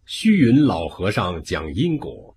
虚云老和尚讲因果。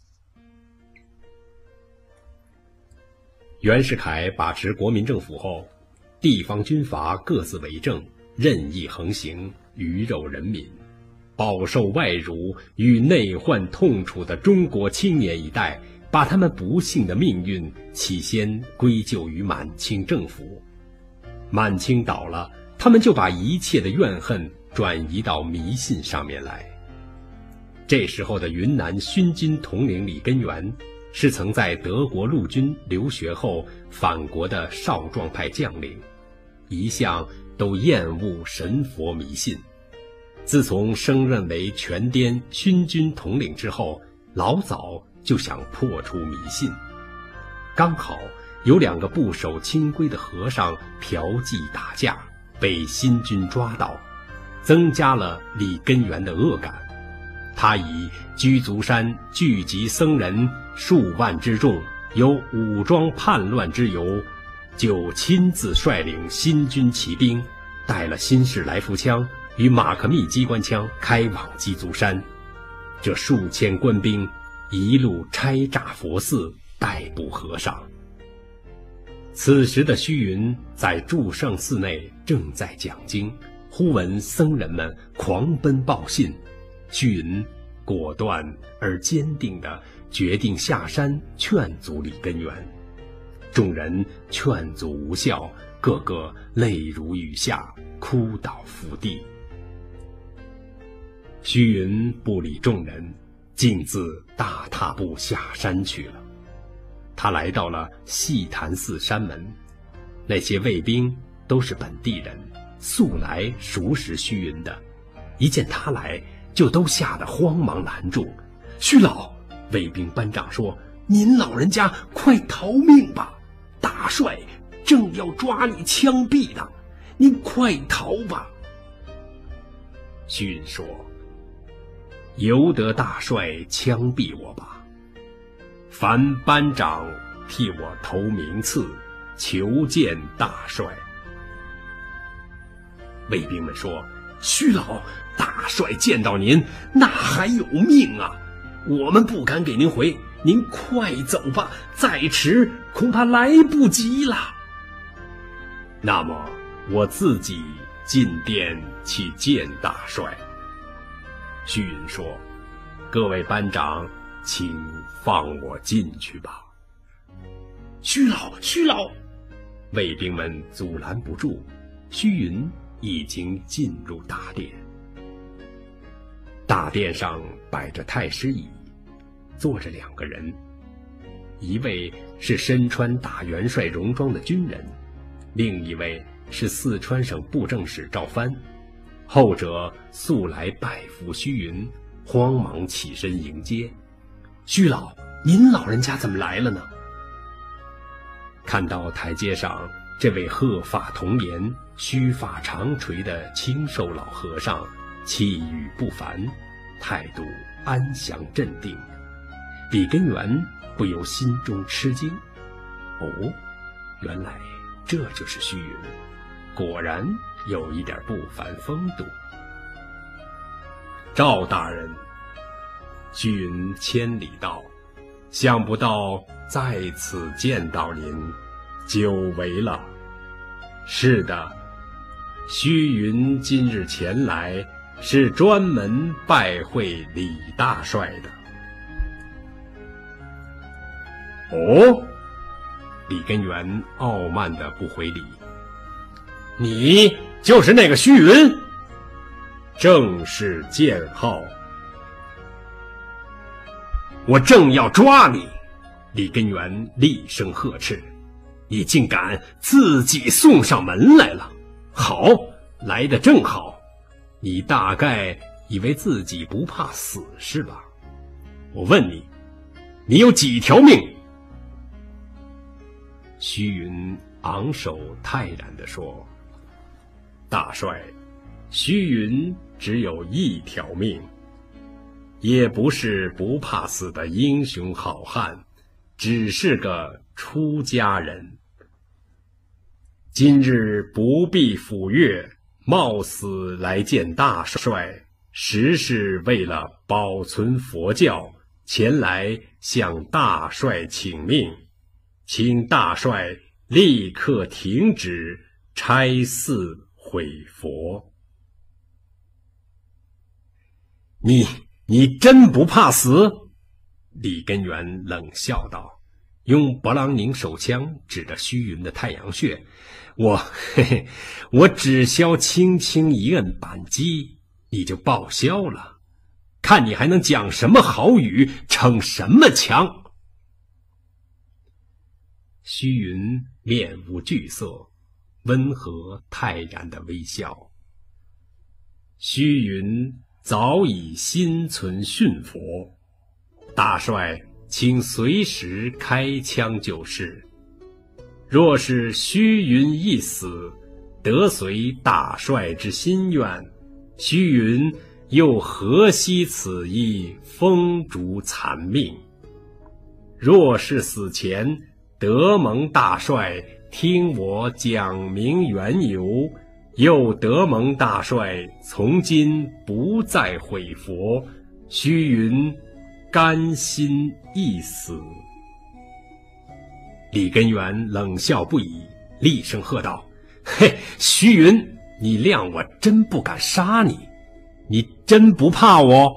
袁世凯把持国民政府后，地方军阀各自为政，任意横行，鱼肉人民，饱受外辱与内患痛楚的中国青年一代，把他们不幸的命运起先归咎于满清政府。满清倒了，他们就把一切的怨恨转移到迷信上面来。这时候的云南勋军统领李根源，是曾在德国陆军留学后返国的少壮派将领，一向都厌恶神佛迷信。自从升任为全滇勋军统领之后，老早就想破除迷信。刚好有2个不守清规的和尚嫖妓打架，被新军抓到，增加了李根源的恶感。他以居足山聚集僧人数万之众，有武装叛乱之由，就亲自率领新军骑兵，带了新式来福枪与马克密机关枪，开往鸡足山。这数千官兵一路拆炸佛寺，逮捕和尚。此时的虚云在祝圣寺内正在讲经，忽闻僧人们狂奔报信，虚云果断而坚定地决定下山劝阻李根源。众人劝阻无效，个个泪如雨下，哭倒伏地。虚云不理众人，径自大踏步下山去了。他来到了细潭寺山门，那些卫兵都是本地人，素来熟识虚云的，一见他来，就都吓得慌忙拦住。虚老，卫兵班长说：“您老人家快逃命吧，大帅正要抓你枪毙呢，您快逃吧。”虚云说：“由得大帅枪毙我吧，烦班长替我投名次，求见大帅。”卫兵们说：“虚老，大帅见到您那还有命啊，我们不敢给您回，您快走吧，再迟恐怕来不及了。”那么我自己进殿去见大帅。虚云说：“各位班长，请放我进去吧。”虚老，虚老！卫兵们阻拦不住，虚云已经进入大殿。大殿上摆着太师椅，坐着2个人，一位是身穿大元帅戎装的军人，另一位是四川省布政使赵藩。后者素来拜服虚云，慌忙起身迎接。虚老，您老人家怎么来了呢？看到台阶上这位鹤发童颜、须发长垂的清瘦老和尚，气宇不凡，态度安详镇定，李根源不由心中吃惊。哦，原来这就是虚云，果然有一点不凡风度。赵大人，虚云千里道，想不到在此见到您，久违了。是的，虚云今日前来，是专门拜会李大帅的。哦，李根源傲慢地不回礼。你就是那个虚云？正是剑号。我正要抓你！李根源厉声呵斥：“你竟敢自己送上门来了！好，来得正好。你大概以为自己不怕死是吧？我问你，你有几条命？”虚云昂首泰然地说：“大帅，虚云只有1条命，也不是不怕死的英雄好汉，只是个出家人。今日不必抚乐，冒死来见大帅， 实是为了保存佛教，前来向大帅请命，请大帅立刻停止拆寺毁佛。你真不怕死？李根源冷笑道，用勃朗宁手枪指着虚云的太阳穴。我只消轻轻一摁扳机，你就报销了，看你还能讲什么好语，逞什么强。虚云面无惧色，温和泰然的微笑。虚云早已心存驯佛，大帅请随时开枪就是。若是虚云一死，得随大帅之心愿，虚云又何惜此一风烛残命？若是死前得蒙大帅听我讲明缘由，又得蒙大帅从今不再毁佛，虚云甘心一死。李根源冷笑不已，厉声喝道：嘿，虚云，你谅我真不敢杀你，你真不怕我？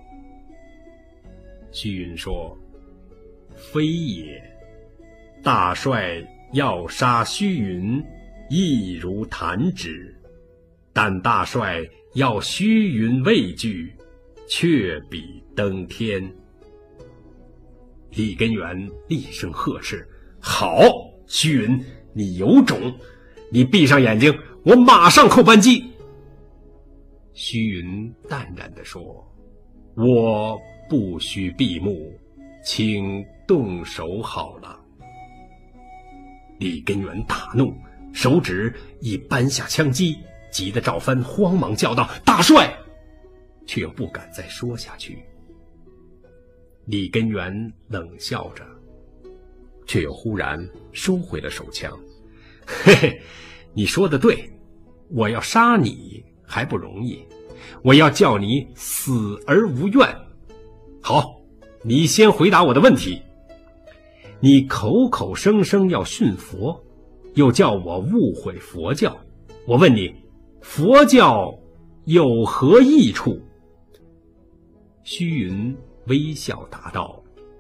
虚云说：非也，大帅要杀虚云，易如弹指，但大帅要虚云畏惧，却比登天。李根源厉声呵斥：好，虚云，你有种，你闭上眼睛，我马上扣扳机。虚云淡然地说：我不需闭目，请动手好了。李根源大怒，手指一扳下枪机，急得赵帆慌忙叫道：大帅！却又不敢再说下去。李根源冷笑着，却又忽然收回了手枪。嘿嘿，你说的对，我要杀你还不容易，我要叫你死而无怨。好，你先回答我的问题。你口口声声要驯佛，又叫我误会佛教，我问你，佛教有何益处？虚云微笑答道：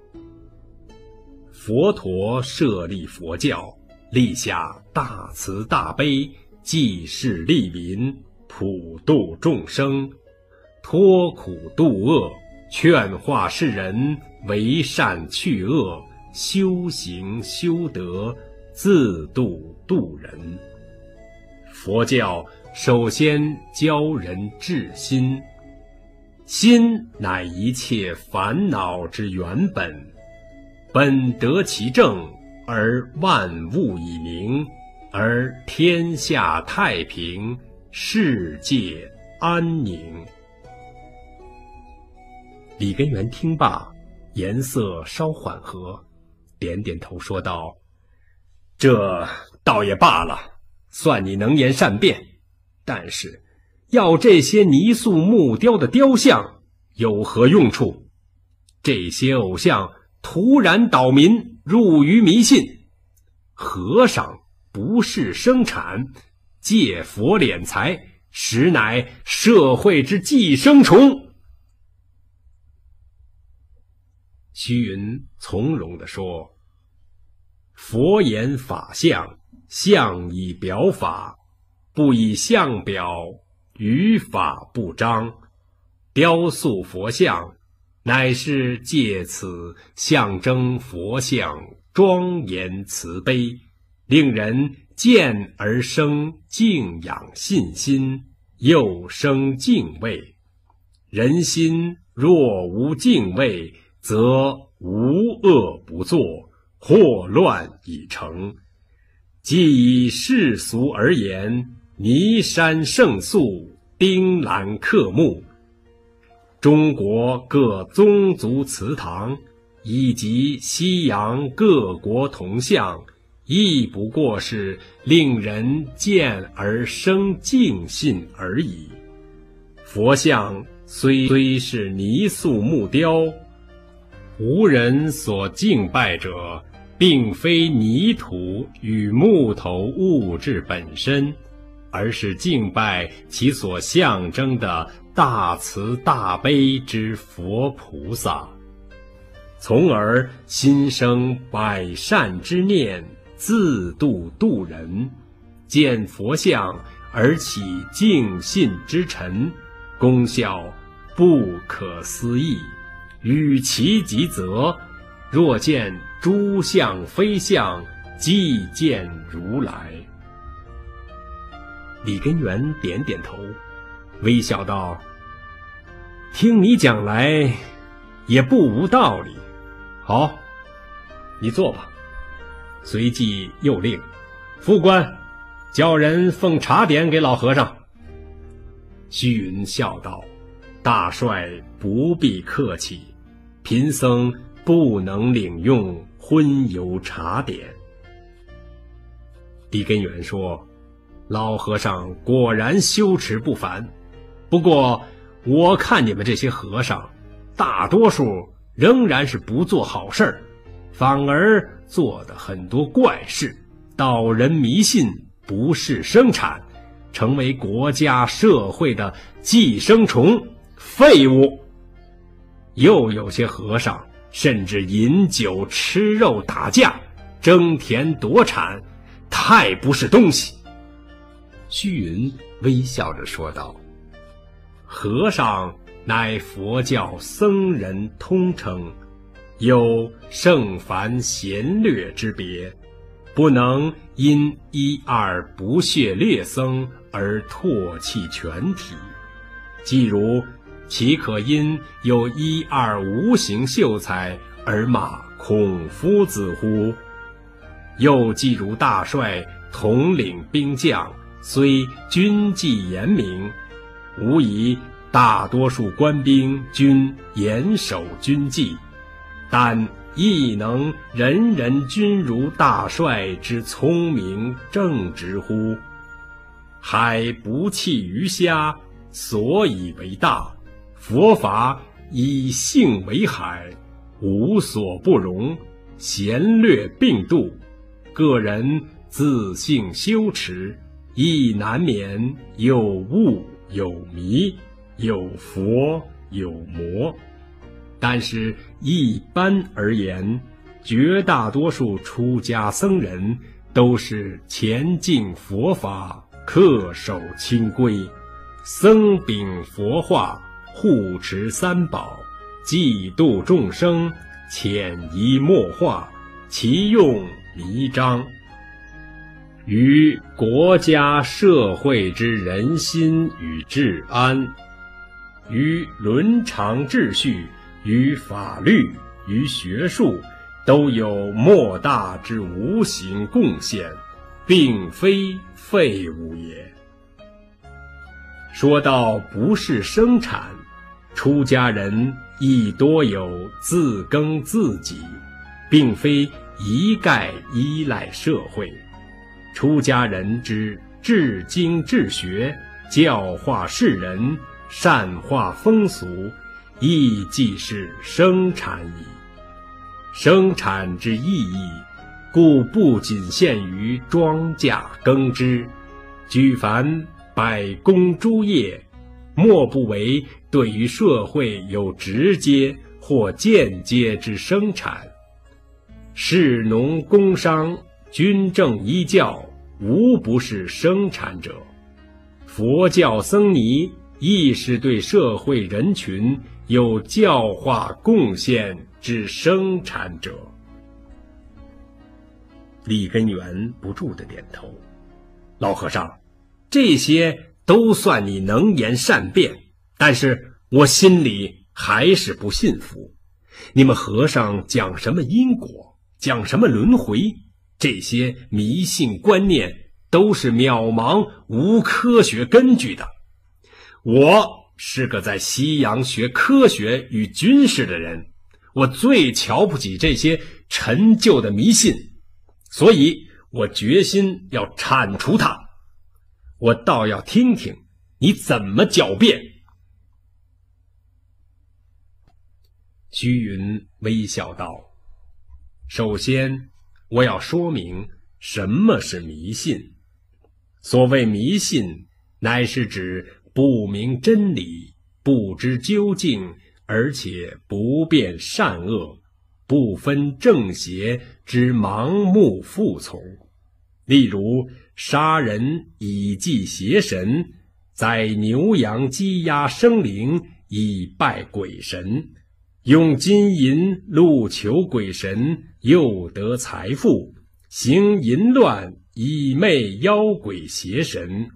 佛陀设立佛教，立下大慈大悲，济世利民，普度众生，脱苦度恶，劝化世人为善去恶，修行修德，自度度人。佛教首先教人治心，心乃一切烦恼之原本，本得其正，而万物以明，而天下太平，世界安宁。李根源听罢，颜色稍缓和，点点头说道：这倒也罢了，算你能言善辩，但是要这些泥塑木雕的雕像有何用处？这些偶像突然倒民，入于迷信。和尚不是生产，借佛敛财，实乃社会之寄生虫。虚云从容地说：佛言法相，相以表法，不以相表，于法不彰。雕塑佛像，乃是借此象征佛像庄严慈悲，令人见而生敬仰信心，又生敬畏。人心若无敬畏，则无恶不作，祸乱已成。既以世俗而言，尼山胜素，丁兰克木，中国各宗族祠堂，以及西洋各国铜像，亦不过是令人见而生敬信而已。佛像虽是泥塑木雕，吾人所敬拜者，并非泥土与木头物质本身，而是敬拜其所象征的大慈大悲之佛菩萨，从而心生百善之念，自度度人，见佛像而起敬信之忱，功效不可思议。与其及则，若见诸相非相，即见如来。李根源点点头，微笑道：听你讲来也不无道理。好，你坐吧。随即又令副官叫人奉茶点给老和尚。虚云笑道：大帅不必客气，贫僧不能领用荤油茶点。李根源说：老和尚果然修持不凡，不过我看你们这些和尚大多数仍然是不做好事儿，反而做的很多怪事，导人迷信，不是生产，成为国家社会的寄生虫废物。又有些和尚甚至饮酒吃肉打架，争田夺产，太不是东西。虚云微笑着说道：和尚乃佛教僧人通称，有圣凡贤略之别，不能因一二不屑劣僧而唾弃全体。既如岂可因有一二无形秀才而骂孔夫子乎？又既如大帅统领兵将，虽军纪严明，无疑大多数官兵均严守军纪，但亦能人人均如大帅之聪明正直乎？海不弃鱼虾，所以为大。佛法以性为海，无所不容，贤略并度，个人自性修持，亦难免有悟有迷，有佛有魔。但是一般而言，绝大多数出家僧人都是虔敬佛法，恪守清规，僧秉佛化，护持三宝，济度众生，潜移默化，其用弥彰，于国家社会之人心与治安，于伦常秩序，于法律，于学术，都有莫大之无形贡献，并非废物也。说到不是生产，出家人亦多有自耕自给，并非一概依赖社会。出家人之治经治学，教化世人，善化风俗，亦即是生产矣。生产之意义，故不仅限于庄稼耕织，举凡百工诸业，莫不为对于社会有直接或间接之生产。士农工商，军政医教，无不是生产者。佛教僧尼亦是对社会人群有教化贡献之生产者。李根源不住地点头：老和尚，这些都算你能言善辩，但是我心里还是不信服。你们和尚讲什么因果，讲什么轮回，这些迷信观念都是渺茫无科学根据的。我是个在西洋学科学与军事的人，我最瞧不起这些陈旧的迷信，所以我决心要铲除它。我倒要听听你怎么狡辩。 虚云微笑道：首先，我要说明什么是迷信。所谓迷信，乃是指不明真理，不知究竟，而且不辨善恶，不分正邪之盲目服从。例如杀人以祭邪神，宰牛羊鸡鸭生灵以拜鬼神，用金银禄求鬼神，又得财富，行淫乱以媚妖鬼邪神，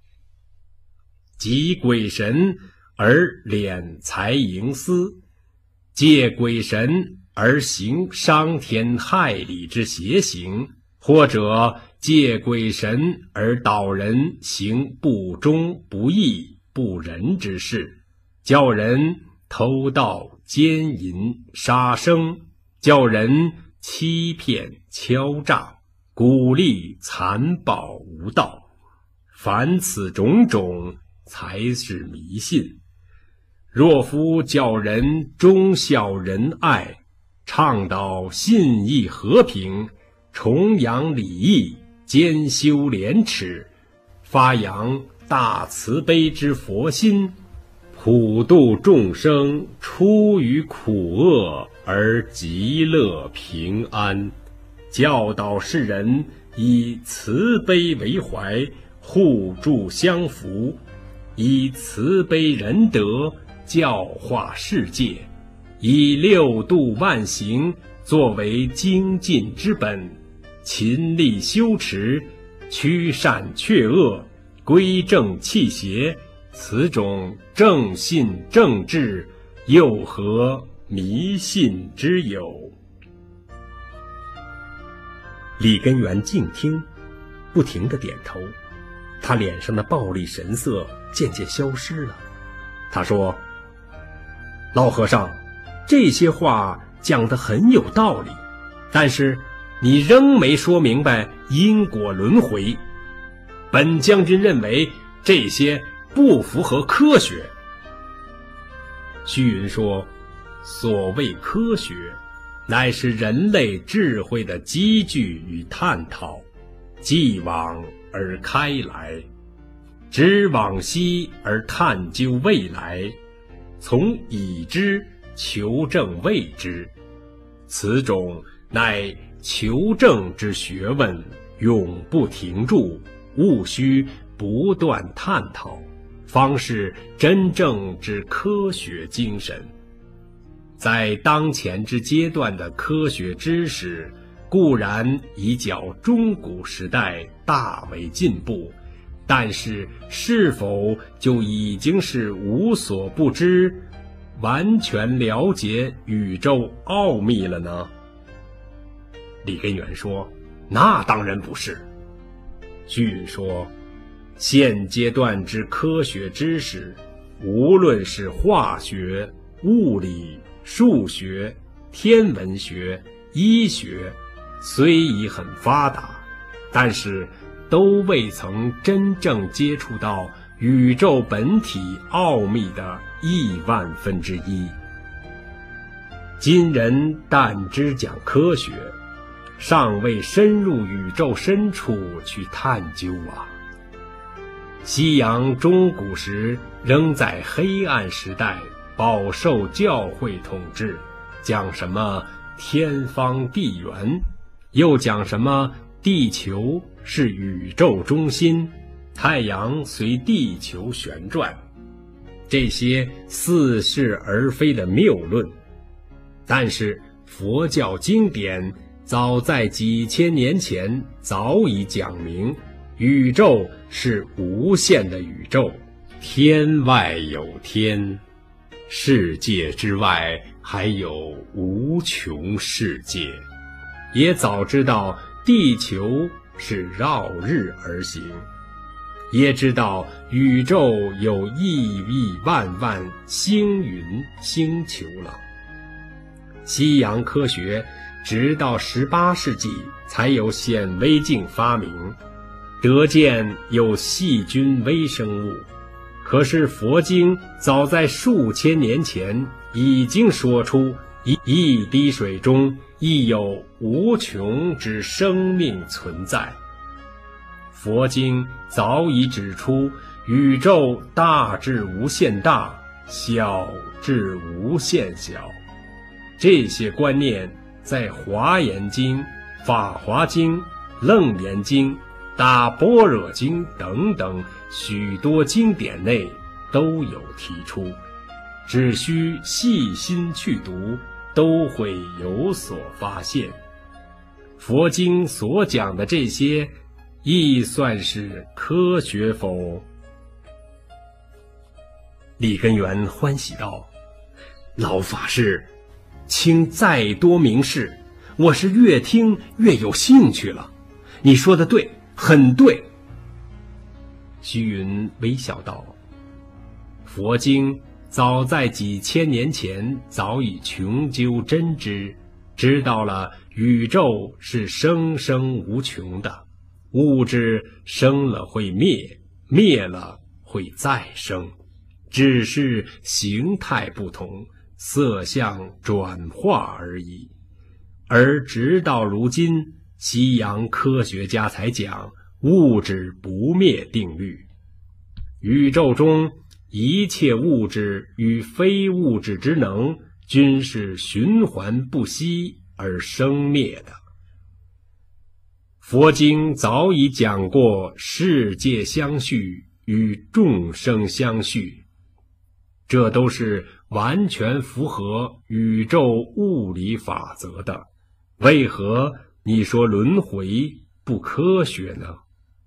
及鬼神而敛财营私，借鬼神而行伤天害理之邪行，或者借鬼神而导人行不忠不义不仁之事，叫人偷盗奸淫杀生，叫人欺骗敲诈，鼓励残暴无道。凡此种种，才是迷信。若夫叫人忠孝仁爱，倡导信义和平，崇扬礼义，兼修廉耻，发扬大慈悲之佛心，普度众生，出于苦厄而极乐平安，教导世人以慈悲为怀，互助相扶，以慈悲仁德教化世界，以六度万行作为精进之本，勤力修持，驱善却恶，归正弃邪，此种正信正治，又何迷信之有？李根源静听，不停地点头，他脸上的暴戾神色渐渐消失了。他说：老和尚，这些话讲得很有道理，但是你仍没说明白因果轮回。本将军认为这些不符合科学。虚云说：所谓科学，乃是人类智慧的积聚与探讨，继往而开来，知往昔而探究未来，从已知求证未知。此种乃求证之学问，永不停住，务须不断探讨，方是真正之科学精神。在当前之阶段的科学知识，固然已较中古时代大为进步，但是是否就已经是无所不知，完全了解宇宙奥秘了呢？李根源说：那当然不是。虚云说：现阶段之科学知识，无论是化学、物理、数学、天文学、医学，虽已很发达，但是都未曾真正接触到宇宙本体奥秘的10000分之一。今人但知讲科学，尚未深入宇宙深处去探究啊。西洋中古时仍在黑暗时代，饱受教会统治，讲什么天方地圆，又讲什么地球是宇宙中心，太阳随地球旋转，这些似是而非的谬论。但是佛教经典早在几千年前早已讲明，宇宙是无限的宇宙，天外有天，世界之外还有无穷世界，也早知道地球是绕日而行，也知道宇宙有亿亿万万星云星球了。西洋科学直到18世纪才有显微镜发明，得见有细菌微生物， 可是佛经早在数千年前已经说出一滴水中亦有无穷之生命存在。佛经早已指出宇宙大至无限大，小至无限小。这些观念在华严经、法华经、楞严经、大般若经等等许多经典内都有提出，只需细心去读，都会有所发现。佛经所讲的这些，亦算是科学否？李根源欢喜道：老法师，请再多明示，我是越听越有兴趣了。你说的对，很对。虚云微笑道：佛经早在几千年前早已穷究真知，知道了宇宙是生生无穷的，物质生了会灭，灭了会再生，只是形态不同，色相转化而已。而直到如今，西洋科学家才讲物质不灭定律。宇宙中一切物质与非物质之能，均是循环不息而生灭的。佛经早已讲过世界相续与众生相续，这都是完全符合宇宙物理法则的，为何你说轮回不科学呢？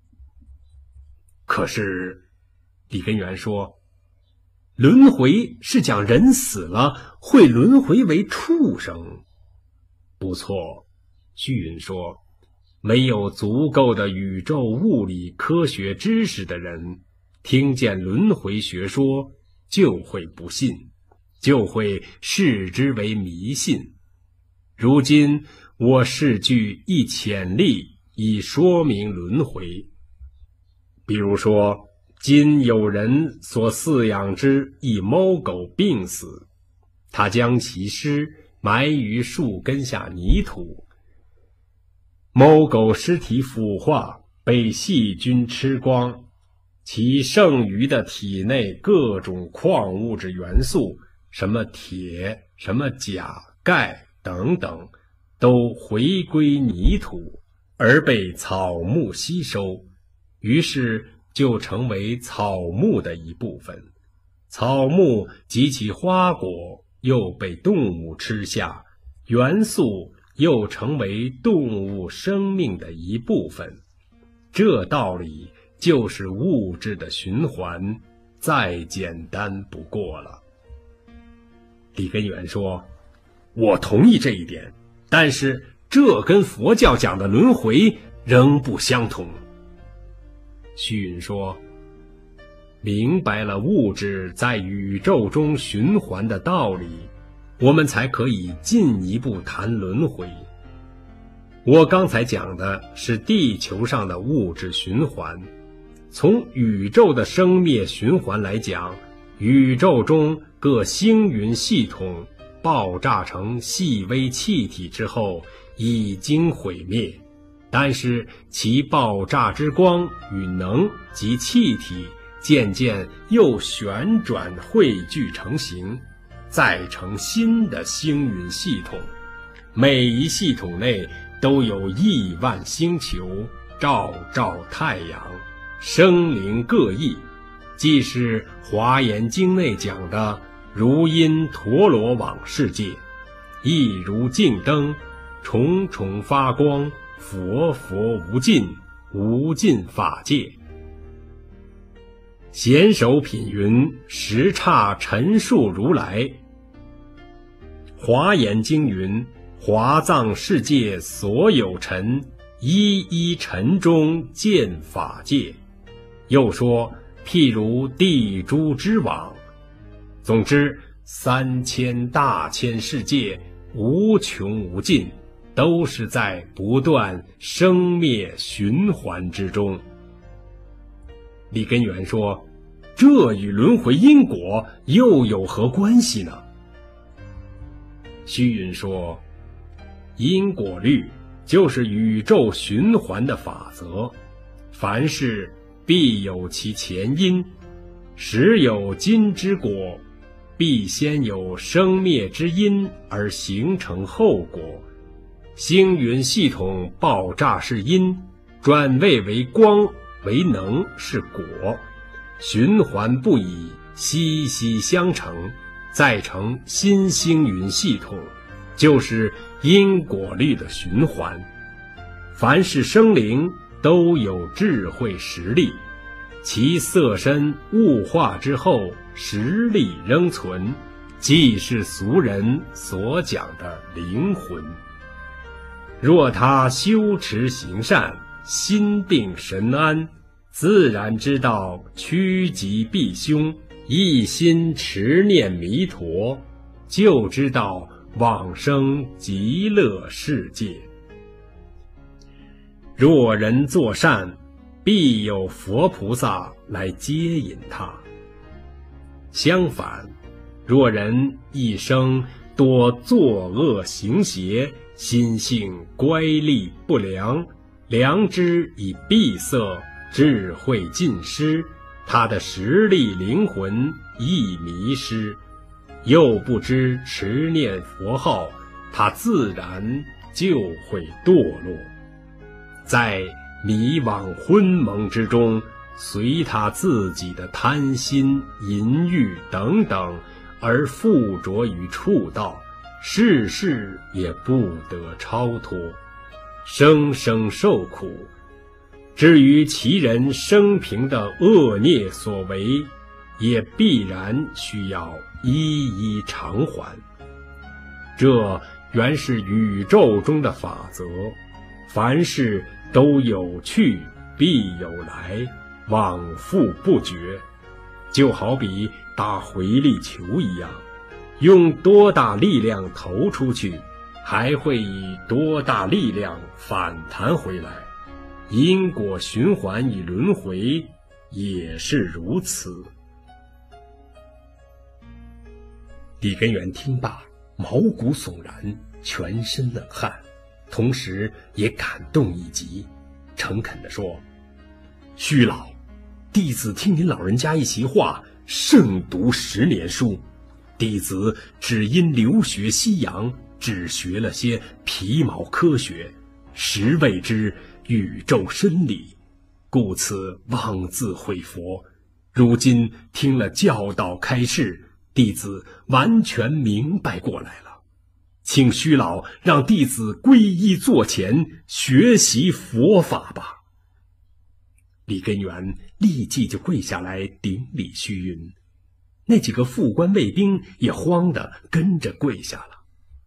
可是李根源说，轮回是讲人死了会轮回为畜生。不错，虚云说，没有足够的宇宙物理科学知识的人，听见轮回学说就会不信，就会视之为迷信。如今我试举一潜例以说明轮回。比如说，今有人所饲养之一猫狗病死，他将其尸埋于树根下泥土，猫狗尸体腐化，被细菌吃光，其剩余的体内各种矿物质元素，什么铁、什么钾、钙等等，都回归泥土，而被草木吸收，于是就成为草木的一部分。草木及其花果又被动物吃下，元素又成为动物生命的一部分。这道理就是物质的循环，再简单不过了。李根源说，我同意这一点，但是这跟佛教讲的轮回仍不相同。虚云说，明白了物质在宇宙中循环的道理，我们才可以进一步谈轮回。我刚才讲的是地球上的物质循环，从宇宙的生灭循环来讲，宇宙中各星云系统爆炸成细微气体之后已经毁灭，但是其爆炸之光与能及气体渐渐又旋转汇聚成形，再成新的星云系统。每一系统内都有亿万星球，照照太阳，生灵各异，即是华严经内讲的如因陀罗网世界，亦如镜灯，重重发光，佛佛无尽，无尽法界。贤首品云，时刹陈述如来。华严经云，华藏世界所有尘，一一尘中见法界。又说，譬如地珠之网。总之，3000大千世界无穷无尽，都是在不断生灭循环之中。李根源说， 这与轮回因果又有何关系呢？虚云说，因果律就是宇宙循环的法则，凡事必有其前因，时有今之果，必先有生灭之因而形成后果。星云系统爆炸是因，转位为光为能是果，循环不已，息息相承，再成新星云系统，就是因果律的循环。凡是生灵都有智慧实力，其色身物化之后，实力仍存，即是俗人所讲的灵魂。若他修持行善，心定神安，自然知道趋吉避凶，一心持念弥陀，就知道往生极乐世界。若人作善，必有佛菩萨来接引他。相反，若人一生多作恶行邪，心性乖戾不良，良知已闭塞，智慧尽失，他的实力灵魂亦迷失，又不知持念佛号，他自然就会堕落，在迷惘昏蒙之中，随他自己的贪心淫欲等等而附着于畜道，世事也不得超脱，生生受苦。至于其人生平的恶孽所为，也必然需要一一偿还。这原是宇宙中的法则，凡事都有去必有来，往复不绝，就好比打回力球一样，用多大力量投出去，还会以多大力量反弹回来。因果循环与轮回也是如此。李根源听罢，毛骨悚然，全身冷汗，同时也感动一极，诚恳地说：虚老，弟子听您老人家一席话，胜读10年书。弟子只因留学西洋，只学了些皮毛科学，实谓之宇宙深理，故此妄自毁佛。如今听了教导开示，弟子完全明白过来了，请虚老让弟子皈依座前，学习佛法吧。李根源立即就跪下来顶礼虚云，那几个副官卫兵也慌得跟着跪下了。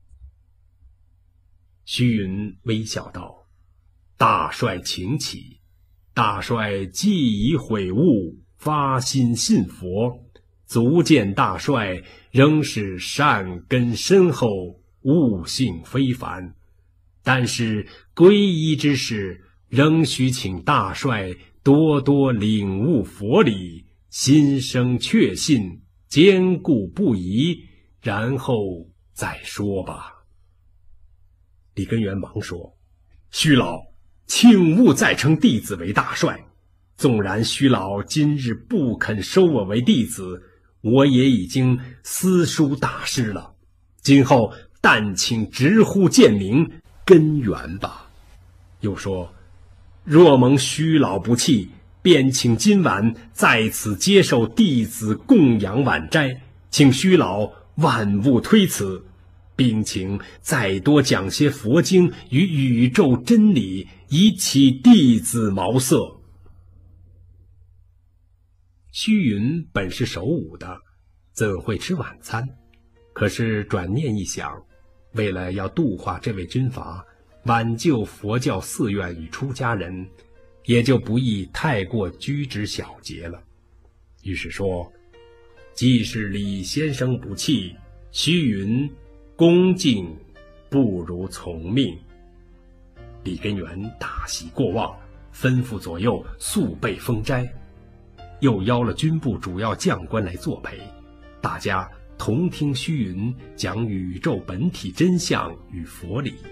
虚云微笑道：大帅请起，大帅既已悔悟，发心信佛，足见大帅仍是善根深厚，悟性非凡。但是皈依之事，仍需请大帅多多领悟佛理，心生确信，坚固不移，然后再说吧。李根源忙说：虚老，请勿再称弟子为大帅。纵然虚老今日不肯收我为弟子，我也已经私书大师了，今后但请直呼贱名根源吧。又说：若蒙虚老不弃，便请今晚在此接受弟子供养晚斋，请虚老万勿推辞，并请再多讲些佛经与宇宙真理，以启弟子茅塞。虚云本是守午的，怎会吃晚餐？可是转念一想，为了要度化这位军阀，挽救佛教寺院与出家人，也就不宜太过拘之小节了。于是说：既是李先生不弃，虚云恭敬不如从命。李根源大喜过望，吩咐左右速备封斋。 又邀了军部主要将官来作陪，大家同听虚云讲宇宙本体真相与佛理。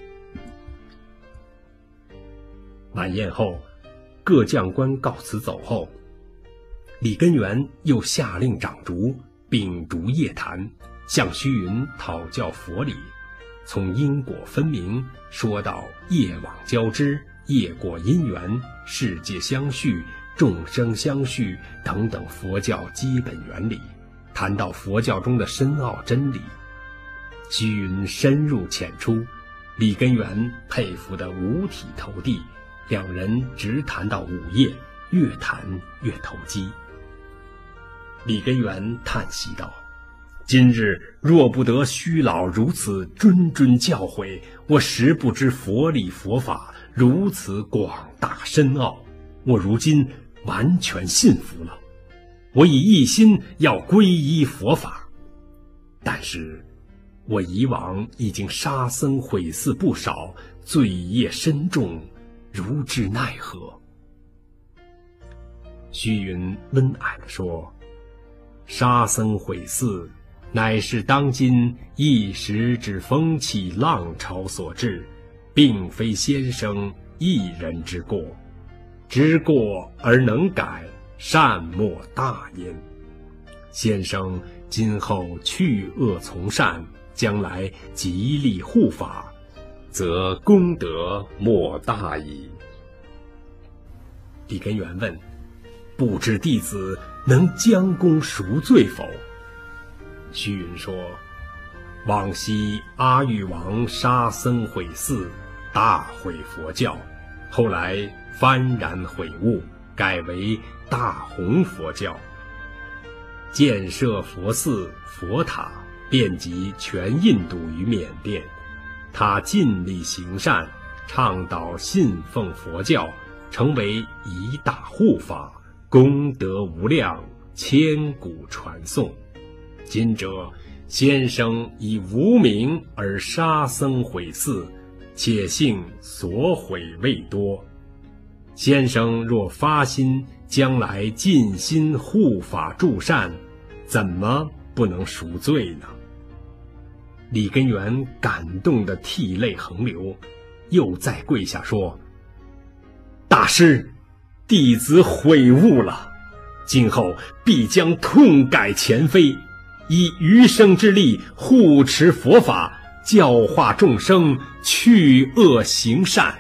晚宴后，各将官告辞走后，李根源又下令掌烛，秉烛夜谈，向虚云讨教佛理，从因果分明说到业网交织、业果因缘、世界相续、众生相续等等佛教基本原理，谈到佛教中的深奥真理。虚云深入浅出，李根源佩服得五体投地，两人直谈到午夜，越谈越投机。李根源叹息道：今日若不得虚老如此谆谆教诲，我实不知佛理佛法如此广大深奥，我如今完全信服了。我已一心要皈依佛法，但是我以往已经杀僧毁寺不少，罪业深重，如之奈何？虚云温蔼地说：杀僧毁寺乃是当今一时之风气浪潮所致，并非先生一人之过，知过而能改，善莫大焉。先生今后去恶从善，将来极力护法，则功德莫大矣。李根源问：不知弟子能将功赎罪否？虚云说：往昔阿育王杀僧毁寺，大毁佛教，后来幡然悔悟，改为大弘佛教，建设佛寺佛塔，遍及全印度与缅甸。他尽力行善，倡导信奉佛教，成为一大护法，功德无量，千古传颂。今者先生以无名而杀僧毁寺，且幸所毁未多。先生若发心将来尽心护法助善，怎么不能赎罪呢？李根源感动得涕泪横流，又再跪下说：大师，弟子悔悟了，今后必将痛改前非，以余生之力护持佛法，教化众生，去恶行善。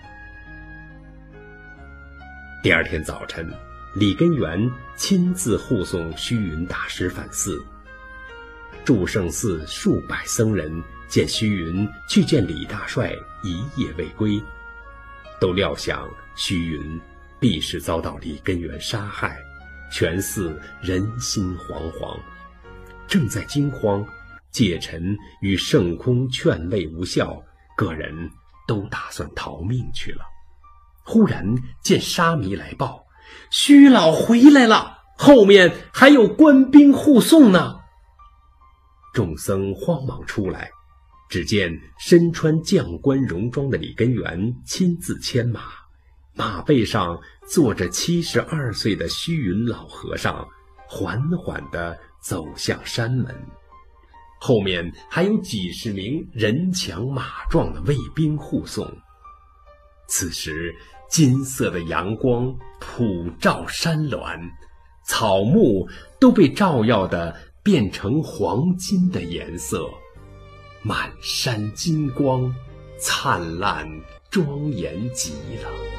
第二天早晨，李根源亲自护送虚云大师返寺。祝圣寺数百僧人见虚云去见李大帅一夜未归，都料想虚云必是遭到李根源杀害，全寺人心惶惶。正在惊慌，戒尘与圣空劝慰无效，个人都打算逃命去了。忽然见沙弥来报：虚老回来了，后面还有官兵护送呢。众僧慌忙出来，只见身穿将官戎装的李根源亲自牵马，马背上坐着72岁的虚云老和尚，缓缓地走向山门，后面还有几十名人强马壮的卫兵护送。此时金色的阳光普照山峦，草木都被照耀得变成黄金的颜色，满山金光，灿烂庄严极了。